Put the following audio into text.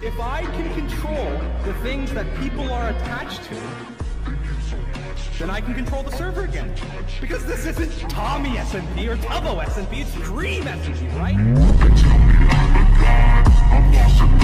If I can control the things that people are attached to, then I can control the server again. Because this isn't Tommy SMP or Tubbo SMP, it's Dream SMP, right?